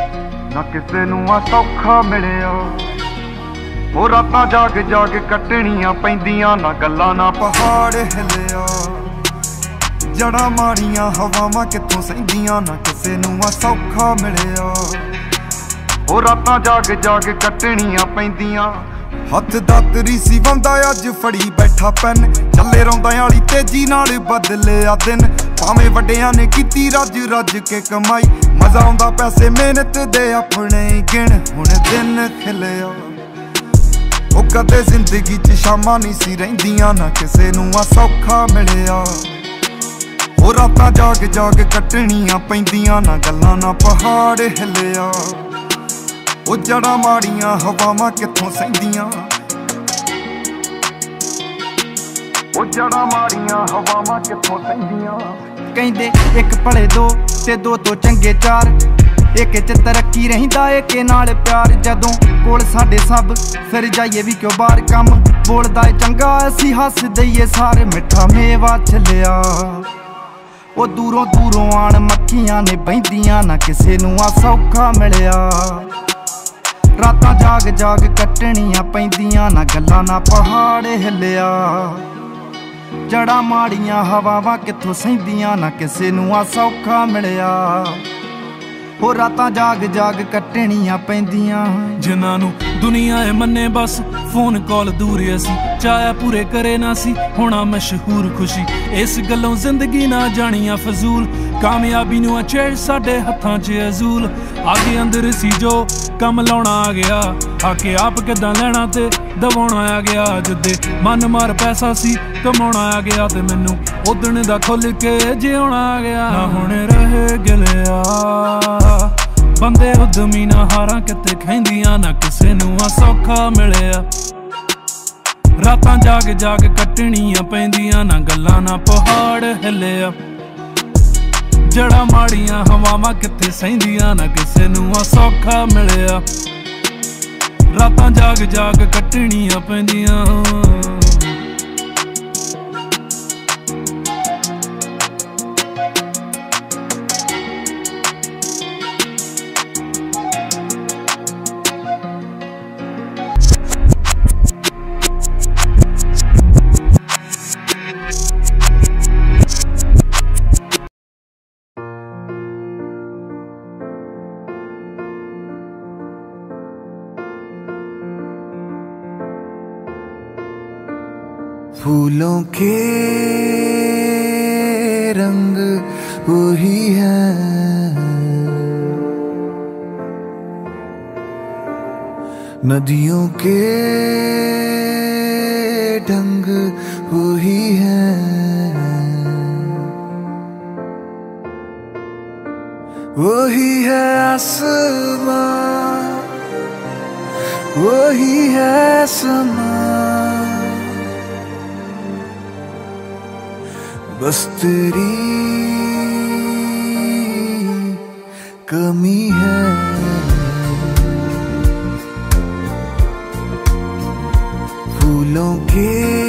ना किसे नूं आ सौखा मिलिया। ओ रातां जाग जाग कटणियां पैंदियां, ना गल्लां ना पहाड़ हिलिया। जड़ा माड़ियां हवावां कित्थों सहिंदियां, ना किसे नूं आ सौखा मिलिया। ओ रातां जाग जाग कटणियां पैंदियां। हथ दातरी सी वंदा अज फड़ी बैठा पैन, चले रौंदा आली तेजी नाल बदलिया दिन। भावें वड्डियां ने कीती रज रज के कमाई, मजा आउंदा पैसे मेहनत दे अपने गिण। हुण दिन खिलिया ओ कदे जिंदगी च शामां नहीं सी रहिंदियां, ना किसे नूं आ सौखा मिलिया। ओ रातां जाग जाग कटणियां पैंदियां, ना गल्लां ना पहाड़ हिलिया। ओ जड़ा माड़ियां हवावां कित्थों सहिंदियां, ओ जड़ा माड़ियां हवावां कित्थों सहिंदियां। कहंदे एक भले दो ते दो तो चंगे चार, एक च तरक्की रहिंदा एक नाल प्यार। जदों कोल साडे सब फिर जाइए भी क्यों बाहर, कम बोलदा ए चंगा असीं हस दईए सारे। मिठा मेवा छलिया ओ दूरों दूरों आण मक्खियां ने बहिंदियां, ना किसे नूं आ सौखा मिलिया। रातां जाग जाग कटणियां पैंदियां, ना गल्लां ना पहाड़ हिलिया। जड़ा माड़ियां हवावां कित्थों सहिंदियां, ना किसे नूं आ सौखा मिलिया। हो रातां जाग जाग कटणियां पैंदियां। जिन्हां नूं दुनिया ए मन्ने बस फोन कॉल दूर असी, चाया पूरे करे ना सी होना मशहूर खुशी। इस गल्लों जिंदगी ना जानिया फजूल, कामयाबी नूं छेड़ साडे हत्थां च अजूल। आगे अंदर सी जो कम लाउणा आ गया, आके आप किदां लैणा ते दवाउणा आ गया। जिद्दे मन मार पैसा सी कमाउणा आ गया, ते मैनू उदण दा खुल के जिउणा आ गया। ना हुण रह गिलिया बंदे उद्यमी, ना हारां किते खैंदियां, ना किसे नूं आ सौखा मिलिया। रातां जाग जाग कटणियां पैंदियां, ना गल्लां ना पहाड़ हिलिया। जड़ा माड़ियां हवावां कित्थे सहिंदियां, ना किसे नूं आ सौखा मिलिया। रातां जाग जाग कटणियां पैंदियां। फूलों के रंग वही है, नदियों के ढंग वही है। वही है आसमां, वही है समा, बस तेरी कमी है। फूलों के